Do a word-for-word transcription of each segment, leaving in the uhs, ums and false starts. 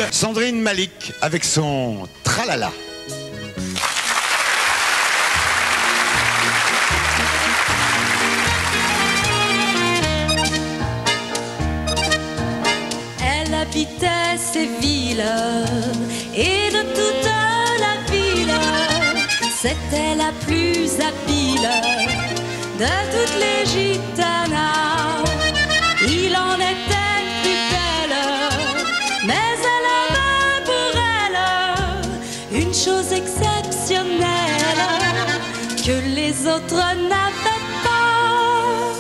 Sandrine Malik avec son tralala. Elle habitait Séville et de toute la ville, c'était la plus habile de toutes les gitanas. Il en était plus belle, mais elle avait pour elle une chose exceptionnelle que les autres n'avaient pas.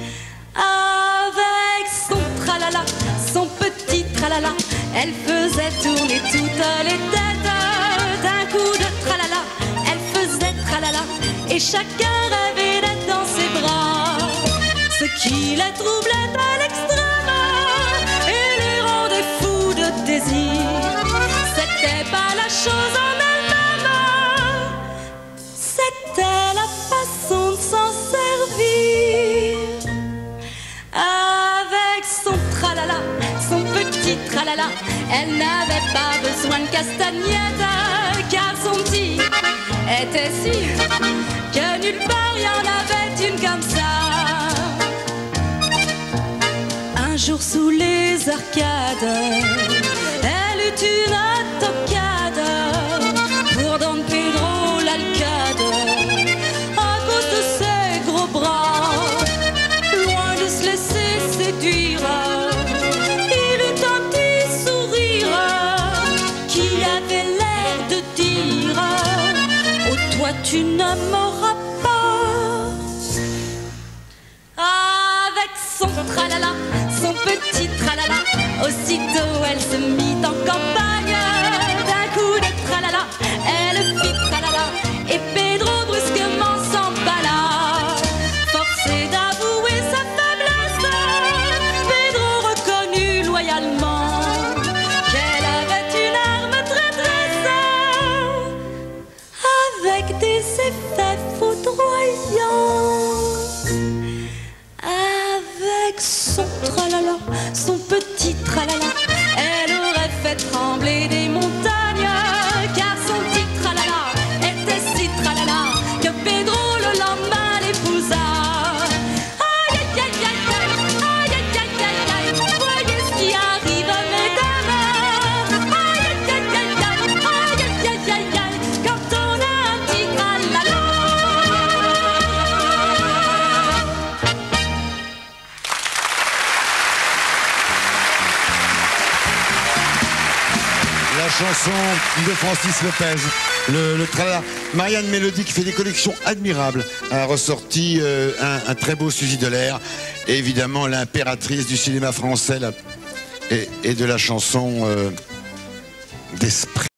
Avec son tralala, son petit tralala, elle faisait tourner toutes les têtes. D'un coup de tralala, elle faisait tralala, et chacun rêvait d'être dans ses bras. Ce qui les troublait à l'extrême et les rendait fous de désir, c'était pas la chose en elle-même, c'était la façon de s'en servir. Avec son tralala, son petit tralala, elle n'avait pas besoin de castagnettes, car son petit était si que nulle part il y en avait une comme ça. Un jour sous les arcades, elle eut une tocade pour Don Pedro l'Alcade, à cause de ses gros bras. Loin de se laisser séduire, il eut un petit sourire qui avait l'air de dire: oh, toi tu ne m'auras pas. Avec son tralala, son petit tralala, aussitôt elle se mit en campagne. D'un coup de tralala, elle fit tralala, et Pedro brusquement s'emballa. Forcé d'avouer sa faiblesse, Pedro reconnut loyalement qu'elle avait une arme traîtresse, avec des effets foudroyants. Avec son tralala, son petit tralala, elle aurait fait trembler des montagnes, car son petit tralala était si tralala que Pedro le lendemain l'épousa. Aïe aïe aïe aïe aïe, aïe aïe aïe aïe, voyez ce qui arrive mesdames. Aïe aïe aïe aïe aïe, aïe aïe aïe aïe, quand on a un petit tralala. La chanson de Francis Lopez, le, le tralala. Marianne Mélodie, qui fait des collections admirables, a ressorti euh, un, un très beau Suzy de l'air, et évidemment l'impératrice du cinéma français la, et, et de la chanson euh, d'esprit.